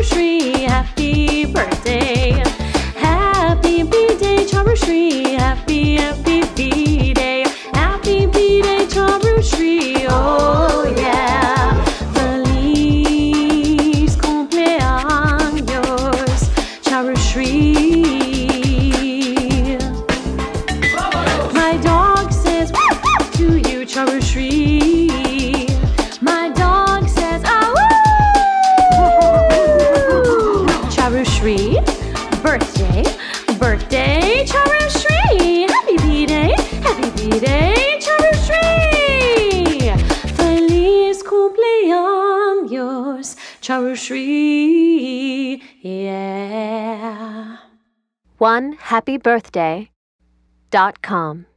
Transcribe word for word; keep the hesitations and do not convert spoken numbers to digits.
Charushri, happy birthday. Happy B-Day, Charushri, happy, happy B-Day. Happy B-Day, Charushri, oh yeah. Feliz cumpleaños, Charushri. My dog says to you, Charushri. My dog says, oh, Charushri, birthday, birthday, Charushri. Happy B-Day, happy B-Day, Charushri. Feliz cumpleaños, Charushri, yeah. one happy birthday dot com